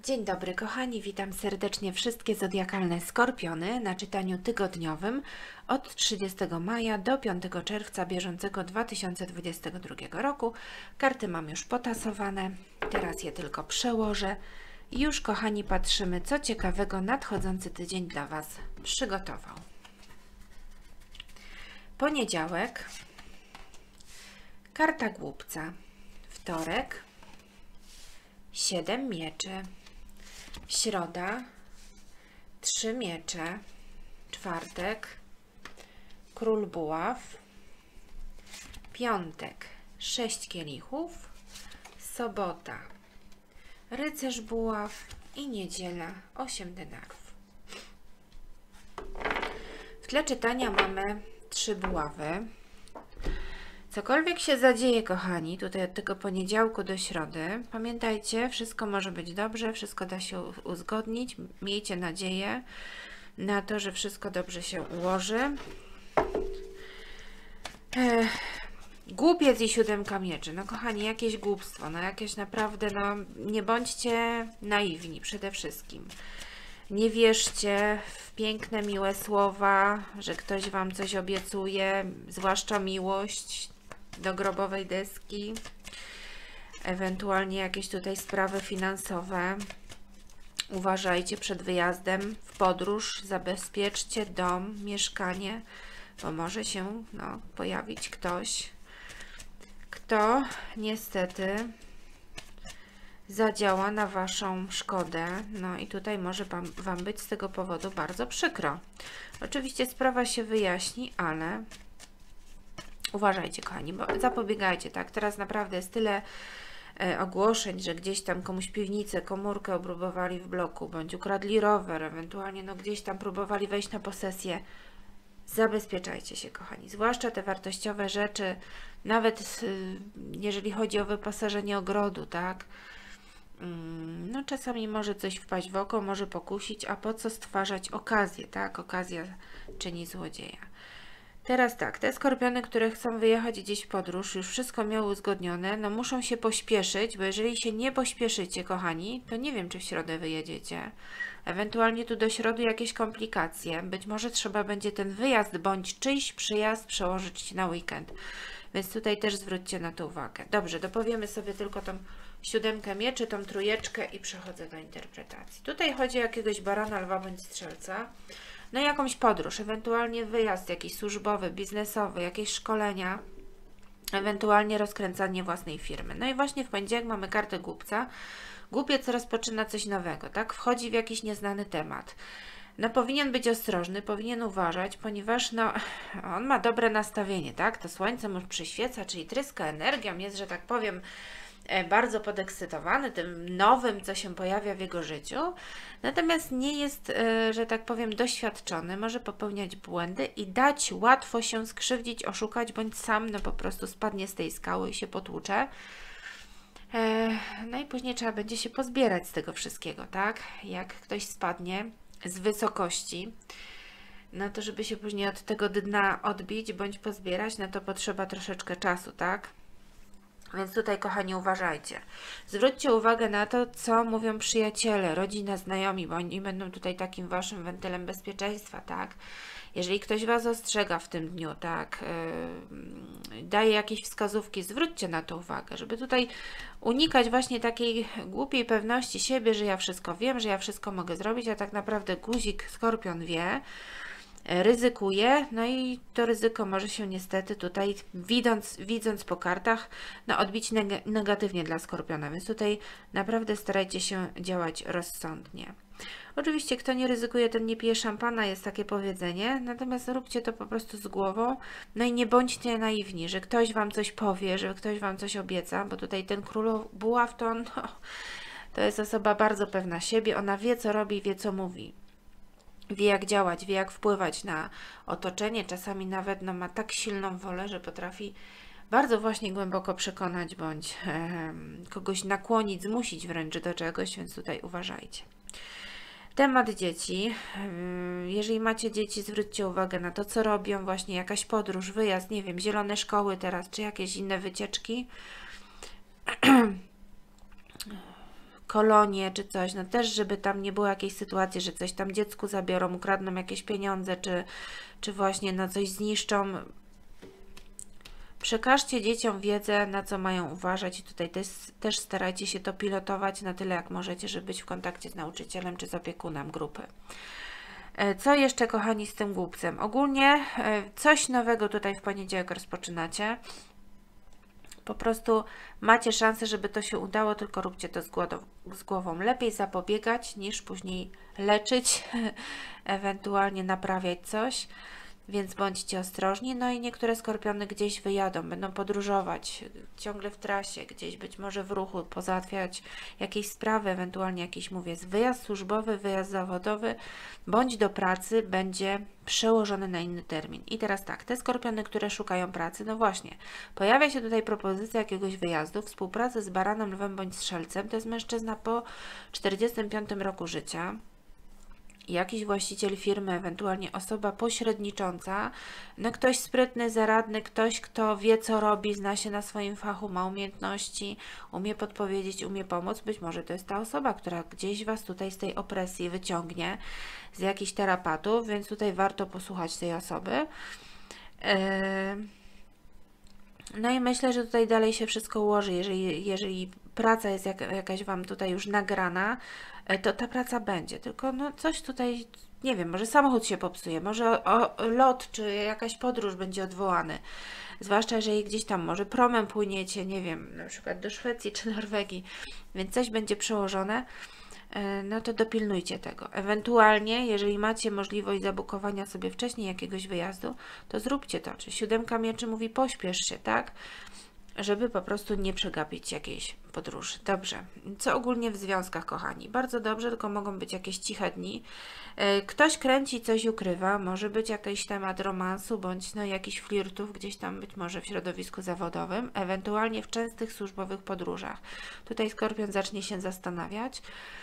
Dzień dobry kochani, witam serdecznie wszystkie zodiakalne skorpiony na czytaniu tygodniowym od 30 maja do 5 czerwca bieżącego 2022 roku. Karty mam już potasowane, teraz je tylko przełożę. I już kochani patrzymy, co ciekawego nadchodzący tydzień dla Was przygotował. Poniedziałek, karta głupca, wtorek, 7 mieczy, środa, 3 miecze, czwartek, król buław, piątek, 6 kielichów, sobota, rycerz buław i niedziela, 8 denarów. W tle czytania mamy 3 buławy. Cokolwiek się zadzieje, kochani, tutaj od tego poniedziałku do środy, pamiętajcie, wszystko może być dobrze, wszystko da się uzgodnić, miejcie nadzieję na to, że wszystko dobrze się ułoży. Głupiec i 7 mieczy, no kochani, jakieś głupstwo, no jakieś naprawdę, no nie bądźcie naiwni przede wszystkim. Nie wierzcie w piękne, miłe słowa, że ktoś Wam coś obiecuje, zwłaszcza miłość do grobowej deski, ewentualnie jakieś tutaj sprawy finansowe. Uważajcie przed wyjazdem w podróż, zabezpieczcie dom, mieszkanie, bo może się pojawić ktoś, kto niestety zadziała na Waszą szkodę, no i tutaj może Wam być z tego powodu bardzo przykro. Oczywiście sprawa się wyjaśni, ale uważajcie, kochani, bo zapobiegajcie, tak? Teraz naprawdę jest tyle ogłoszeń, że gdzieś tam komuś piwnicę, komórkę obróbowali w bloku, bądź ukradli rower, ewentualnie gdzieś tam próbowali wejść na posesję. Zabezpieczajcie się, kochani, zwłaszcza te wartościowe rzeczy, nawet jeżeli chodzi o wyposażenie ogrodu, tak? No czasami może coś wpaść w oko, może pokusić, a po co stwarzać okazję, tak? Okazja czyni złodzieja. Teraz tak, te skorpiony, które chcą wyjechać gdzieś w podróż, już wszystko miały uzgodnione, no muszą się pośpieszyć, bo jeżeli się nie pośpieszycie, kochani, to nie wiem, czy w środę wyjedziecie. Ewentualnie tu do środy jakieś komplikacje, być może trzeba będzie ten wyjazd bądź czyjś przyjazd przełożyć na weekend. Więc tutaj też zwróćcie na to uwagę. Dobrze, dopowiemy sobie tylko tą 7 mieczy, tą trójeczkę i przechodzę do interpretacji. Tutaj chodzi o jakiegoś barana, lwa bądź strzelca. No jakąś podróż, ewentualnie wyjazd jakiś służbowy, biznesowy, jakieś szkolenia, ewentualnie rozkręcanie własnej firmy. No i właśnie w poniedziałek mamy kartę głupca. Głupiec rozpoczyna coś nowego, tak? Wchodzi w jakiś nieznany temat. No powinien być ostrożny, powinien uważać, ponieważ on ma dobre nastawienie, tak? To słońce mu przyświeca, czyli tryska energią, jest, że tak powiem, bardzo podekscytowany tym nowym, co się pojawia w jego życiu, natomiast nie jest, że tak powiem, doświadczony, może popełniać błędy i dać łatwo się skrzywdzić, oszukać, bądź sam po prostu spadnie z tej skały i się potłucze. No i później trzeba będzie się pozbierać z tego wszystkiego, tak? Jak ktoś spadnie z wysokości, no to żeby się później od tego dna odbić, bądź pozbierać, no to potrzeba troszeczkę czasu, tak? Więc tutaj, kochani, uważajcie. Zwróćcie uwagę na to, co mówią przyjaciele, rodzina, znajomi, bo oni będą tutaj takim Waszym wentylem bezpieczeństwa, tak? Jeżeli ktoś Was ostrzega w tym dniu, tak, daje jakieś wskazówki, zwróćcie na to uwagę, żeby tutaj unikać właśnie takiej głupiej pewności siebie, że ja wszystko wiem, że ja wszystko mogę zrobić, a tak naprawdę guzik, skorpion wie, ryzykuje, no i to ryzyko może się niestety tutaj, widząc po kartach, odbić negatywnie dla skorpiona, więc tutaj naprawdę starajcie się działać rozsądnie. Oczywiście, kto nie ryzykuje, ten nie pije szampana, jest takie powiedzenie, natomiast róbcie to po prostu z głową, no i nie bądźcie naiwni, że ktoś Wam coś powie, że ktoś Wam coś obieca, bo tutaj ten król buław to jest osoba bardzo pewna siebie, ona wie, co robi, wie, co mówi. Wie, jak działać, wie, jak wpływać na otoczenie, czasami nawet ma tak silną wolę, że potrafi bardzo właśnie głęboko przekonać, bądź kogoś nakłonić, zmusić wręcz do czegoś, więc tutaj uważajcie. Temat dzieci. Jeżeli macie dzieci, zwróćcie uwagę na to, co robią, właśnie jakaś podróż, wyjazd, nie wiem, zielone szkoły teraz, czy jakieś inne wycieczki. kolonie czy coś, no też, żeby tam nie było jakiejś sytuacji, że coś tam dziecku zabiorą, ukradną jakieś pieniądze, czy właśnie no coś zniszczą. Przekażcie dzieciom wiedzę, na co mają uważać i tutaj też starajcie się to pilotować na tyle, jak możecie, żeby być w kontakcie z nauczycielem czy z opiekunem grupy. Co jeszcze, kochani, z tym głupcem? Ogólnie coś nowego tutaj w poniedziałek rozpoczynacie. Po prostu macie szansę, żeby to się udało, tylko róbcie to z głową. Lepiej zapobiegać, niż później leczyć, ewentualnie naprawiać coś. Więc bądźcie ostrożni. No i niektóre skorpiony gdzieś wyjadą, będą podróżować, ciągle w trasie, gdzieś być może w ruchu, pozałatwiać jakieś sprawy, ewentualnie jakiś, mówię, wyjazd służbowy, wyjazd zawodowy, bądź do pracy będzie przełożony na inny termin. I teraz tak, te skorpiony, które szukają pracy, no właśnie, pojawia się tutaj propozycja jakiegoś wyjazdu, współpracy z baranem, lwem bądź strzelcem, to jest mężczyzna po 45 roku życia, jakiś właściciel firmy, ewentualnie osoba pośrednicząca, no ktoś sprytny, zaradny, ktoś, kto wie, co robi, zna się na swoim fachu, ma umiejętności, umie podpowiedzieć, umie pomóc. Być może to jest ta osoba, która gdzieś Was tutaj z tej opresji wyciągnie, z jakichś tarapatów, więc tutaj warto posłuchać tej osoby. No i myślę, że tutaj dalej się wszystko ułoży. Jeżeli praca jest jakaś Wam tutaj już nagrana, to ta praca będzie. Tylko no coś tutaj, nie wiem, może samochód się popsuje, może lot czy jakaś podróż będzie odwołany. Zwłaszcza jeżeli gdzieś tam może promem płyniecie, nie wiem, na przykład do Szwecji czy Norwegii, więc coś będzie przełożone. No to dopilnujcie tego. Ewentualnie, jeżeli macie możliwość zabukowania sobie wcześniej jakiegoś wyjazdu, to zróbcie to. Czy 7 mieczy mówi pośpiesz się, tak? Żeby po prostu nie przegapić jakiejś podróży. Dobrze. Co ogólnie w związkach, kochani? Bardzo dobrze, tylko mogą być jakieś ciche dni. Ktoś kręci, coś ukrywa. Może być jakiś temat romansu, bądź no jakichś flirtów gdzieś tam być może w środowisku zawodowym. Ewentualnie w częstych służbowych podróżach. Tutaj Skorpion zacznie się zastanawiać,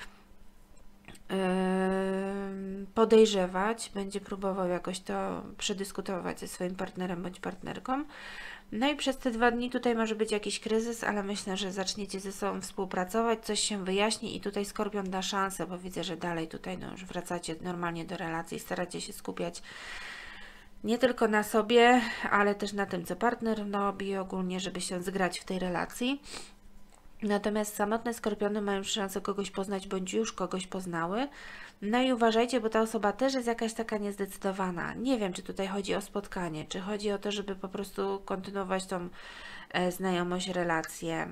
podejrzewać, będzie próbował jakoś to przedyskutować ze swoim partnerem bądź partnerką. No i przez te 2 dni tutaj może być jakiś kryzys, ale myślę, że zaczniecie ze sobą współpracować, coś się wyjaśni i tutaj Skorpion da szansę, bo widzę, że dalej tutaj no już wracacie normalnie do relacji, staracie się skupiać nie tylko na sobie, ale też na tym, co partner robi ogólnie, żeby się zgrać w tej relacji. Natomiast samotne skorpiony mają szansę kogoś poznać, bądź już kogoś poznały. No i uważajcie, bo ta osoba też jest jakaś taka niezdecydowana. Nie wiem, czy tutaj chodzi o spotkanie, czy chodzi o to, żeby po prostu kontynuować tą znajomość, relację.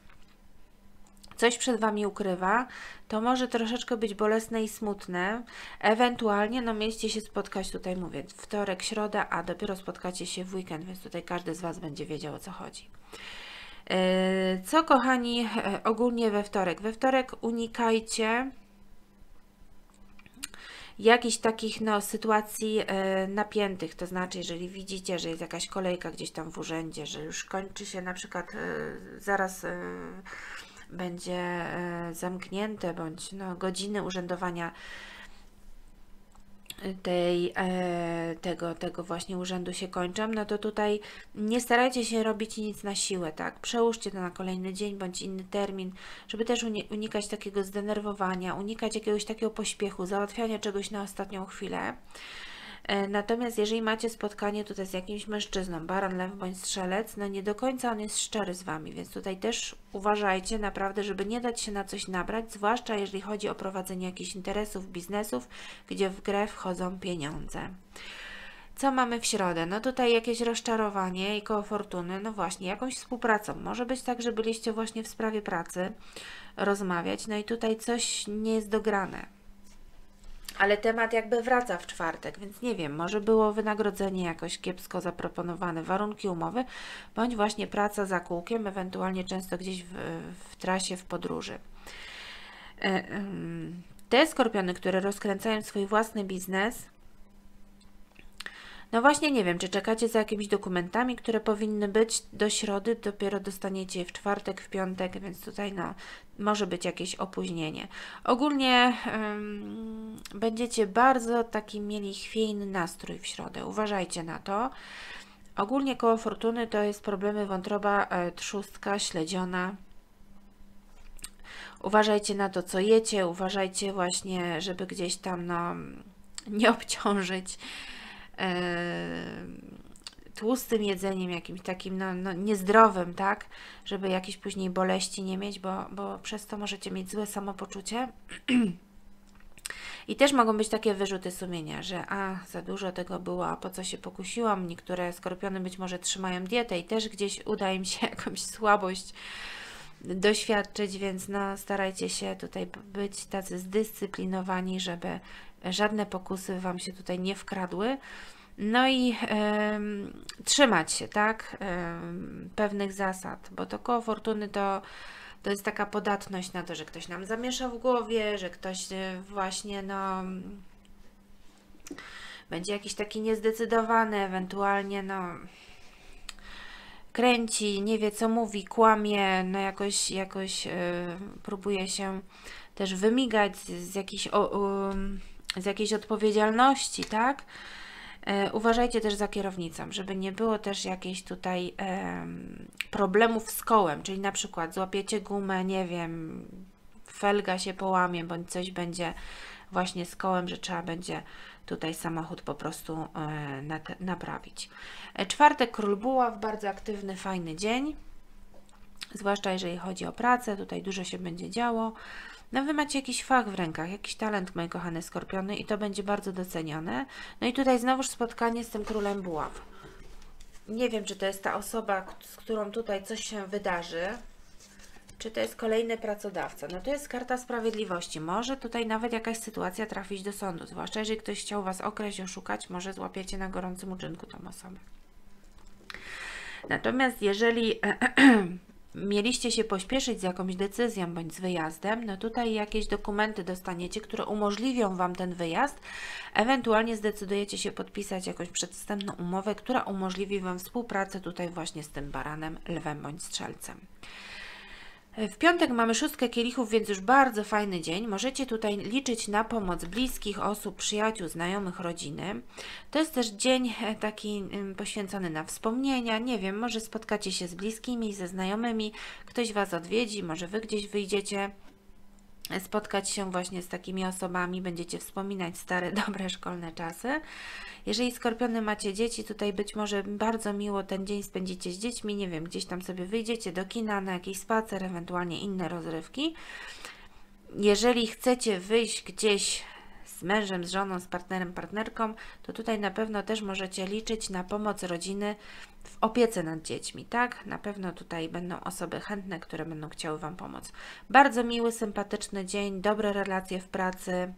Coś przed Wami ukrywa, to może troszeczkę być bolesne i smutne. Ewentualnie, no mieliście się spotkać, tutaj mówię, wtorek, środa, a dopiero spotkacie się w weekend, więc tutaj każdy z Was będzie wiedział, o co chodzi. Co, kochani, ogólnie we wtorek? We wtorek unikajcie jakichś takich no, sytuacji napiętych, to znaczy, jeżeli widzicie, że jest jakaś kolejka gdzieś tam w urzędzie, że już kończy się na przykład zaraz będzie zamknięte, bądź no, godziny urzędowania tego właśnie urzędu się kończą, no to tutaj nie starajcie się robić nic na siłę, tak? Przełóżcie to na kolejny dzień bądź inny termin, żeby też unikać takiego zdenerwowania, unikać jakiegoś takiego pośpiechu, załatwiania czegoś na ostatnią chwilę. Natomiast jeżeli macie spotkanie tutaj z jakimś mężczyzną, baran, lew bądź strzelec, no nie do końca on jest szczery z Wami, więc tutaj też uważajcie naprawdę, żeby nie dać się na coś nabrać, zwłaszcza jeżeli chodzi o prowadzenie jakichś interesów, biznesów, gdzie w grę wchodzą pieniądze. Co mamy w środę? No tutaj jakieś rozczarowanie i koło fortuny, no właśnie, jakąś współpracą. Może być tak, że byliście właśnie w sprawie pracy rozmawiać, no i tutaj coś nie jest dograne. Ale temat jakby wraca w czwartek, więc nie wiem, może było wynagrodzenie jakoś kiepsko zaproponowane, warunki umowy, bądź właśnie praca za kółkiem, ewentualnie często gdzieś w trasie, w podróży. Te skorpiony, które rozkręcają swój własny biznes, no właśnie nie wiem, czy czekacie za jakimiś dokumentami, które powinny być do środy, dopiero dostaniecie je w czwartek, w piątek, więc tutaj no może być jakieś opóźnienie. Ogólnie będziecie bardzo taki mieli chwiejny nastrój w środę, uważajcie na to. Ogólnie koło fortuny to jest problemy wątroba, trzustka, śledziona. Uważajcie na to, co jecie, uważajcie właśnie, żeby gdzieś tam no, nie obciążyć tłustym jedzeniem, jakimś takim no, niezdrowym, tak? Żeby jakieś później boleści nie mieć, bo przez to możecie mieć złe samopoczucie. I też mogą być takie wyrzuty sumienia, że za dużo tego było, a po co się pokusiłam. Niektóre skorpiony być może trzymają dietę i też gdzieś uda im się jakąś słabość doświadczyć, więc no, starajcie się tutaj być tacy zdyscyplinowani, żeby żadne pokusy Wam się tutaj nie wkradły. No i trzymać się, tak, pewnych zasad, bo to koło fortuny to jest taka podatność na to, że ktoś nam zamiesza w głowie, że ktoś właśnie no będzie jakiś taki niezdecydowany, ewentualnie no kręci, nie wie co mówi, kłamie, no jakoś próbuje się też wymigać z jakiejś odpowiedzialności, tak? Uważajcie też za kierownicą, żeby nie było też jakichś tutaj problemów z kołem, czyli na przykład złapiecie gumę, nie wiem, felga się połamie, bądź coś będzie właśnie z kołem, że trzeba będzie tutaj samochód po prostu naprawić. Czwartek, król buław, bardzo aktywny, fajny dzień, zwłaszcza jeżeli chodzi o pracę, tutaj dużo się będzie działo. No Wy macie jakiś fach w rękach, jakiś talent, moje kochane skorpiony, i to będzie bardzo docenione. No i tutaj znowuż spotkanie z tym królem buław. Nie wiem, czy to jest ta osoba, z którą tutaj coś się wydarzy, czy to jest kolejny pracodawca. No to jest karta sprawiedliwości. Może tutaj nawet jakaś sytuacja trafić do sądu, zwłaszcza jeżeli ktoś chciał Was okraść, oszukać, może złapiecie na gorącym uczynku tą osobę. Natomiast jeżeli mieliście się pośpieszyć z jakąś decyzją bądź z wyjazdem, no tutaj jakieś dokumenty dostaniecie, które umożliwią Wam ten wyjazd, ewentualnie zdecydujecie się podpisać jakąś przedwstępną umowę, która umożliwi Wam współpracę tutaj właśnie z tym baranem, lwem bądź strzelcem. W piątek mamy szóstkę kielichów, więc już bardzo fajny dzień. Możecie tutaj liczyć na pomoc bliskich osób, przyjaciół, znajomych, rodziny. To jest też dzień taki poświęcony na wspomnienia. Nie wiem, może spotkacie się z bliskimi, ze znajomymi, ktoś Was odwiedzi, może Wy gdzieś wyjdziecie spotkać się właśnie z takimi osobami, będziecie wspominać stare, dobre szkolne czasy. Jeżeli skorpiony macie dzieci, tutaj być może bardzo miło ten dzień spędzicie z dziećmi, nie wiem, gdzieś tam sobie wyjdziecie do kina, na jakiś spacer, ewentualnie inne rozrywki. Jeżeli chcecie wyjść gdzieś z mężem, z żoną, z partnerem, partnerką, to tutaj na pewno też możecie liczyć na pomoc rodziny w opiece nad dziećmi, tak? Na pewno tutaj będą osoby chętne, które będą chciały Wam pomóc. Bardzo miły, sympatyczny dzień, dobre relacje w pracy,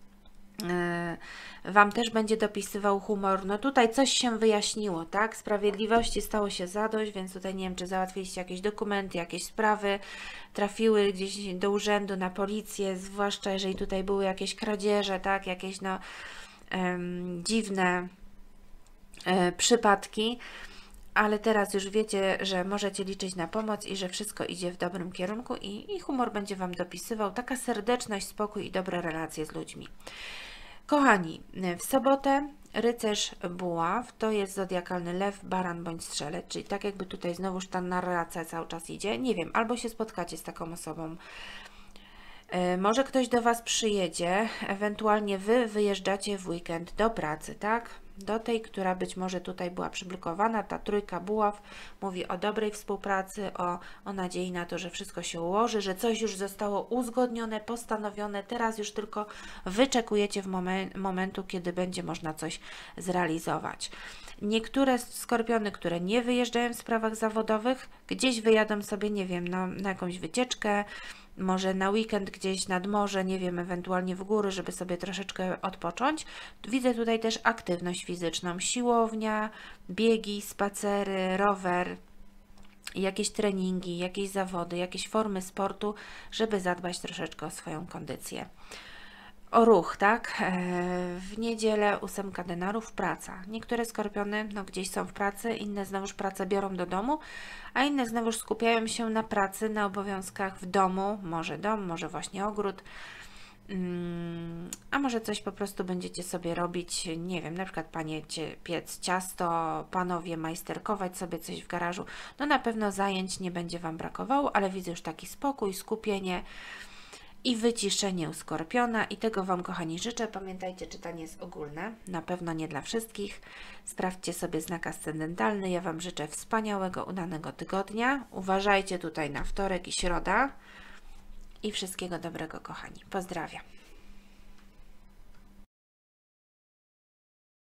Wam też będzie dopisywał humor. No tutaj coś się wyjaśniło, tak? Sprawiedliwości stało się zadość, więc tutaj nie wiem, czy załatwiliście jakieś dokumenty, jakieś sprawy, trafiły gdzieś do urzędu, na policję, zwłaszcza jeżeli tutaj były jakieś kradzieże, tak? Jakieś no dziwne przypadki. Ale teraz już wiecie, że możecie liczyć na pomoc i że wszystko idzie w dobrym kierunku i humor będzie Wam dopisywał. Taka serdeczność, spokój i dobre relacje z ludźmi. Kochani, w sobotę rycerz buław, to jest zodiakalny lew, baran bądź strzelec, czyli tak jakby tutaj znowuż ta narracja cały czas idzie. Nie wiem, albo się spotkacie z taką osobą, może ktoś do Was przyjedzie, ewentualnie Wy wyjeżdżacie w weekend do pracy, tak? Do tej, która być może tutaj była przyblokowana. Ta trójka buław mówi o dobrej współpracy, o nadziei na to, że wszystko się ułoży, że coś już zostało uzgodnione, postanowione. Teraz już tylko wyczekujecie momentu, kiedy będzie można coś zrealizować. Niektóre skorpiony, które nie wyjeżdżają w sprawach zawodowych, gdzieś wyjadą sobie, nie wiem, na jakąś wycieczkę, może na weekend gdzieś nad morze, nie wiem, ewentualnie w góry, żeby sobie troszeczkę odpocząć. Widzę tutaj też aktywność fizyczną, siłownia, biegi, spacery, rower, jakieś treningi, jakieś zawody, jakieś formy sportu, żeby zadbać troszeczkę o swoją kondycję. O ruch, tak? W niedzielę 8 denarów, praca. Niektóre skorpiony no, gdzieś są w pracy, inne znowuż pracę biorą do domu, a inne znowuż skupiają się na pracy, na obowiązkach w domu, może dom, może właśnie ogród, a może coś po prostu będziecie sobie robić, nie wiem, na przykład panie piec ciasto, panowie majsterkować sobie coś w garażu. No na pewno zajęć nie będzie Wam brakowało, ale widzę już taki spokój, skupienie. i wyciszenie u Skorpiona. I tego Wam, kochani, życzę. Pamiętajcie, czytanie jest ogólne, na pewno nie dla wszystkich. Sprawdźcie sobie znak ascendentalny. Ja Wam życzę wspaniałego, udanego tygodnia. Uważajcie tutaj na wtorek i środa. I wszystkiego dobrego, kochani. Pozdrawiam.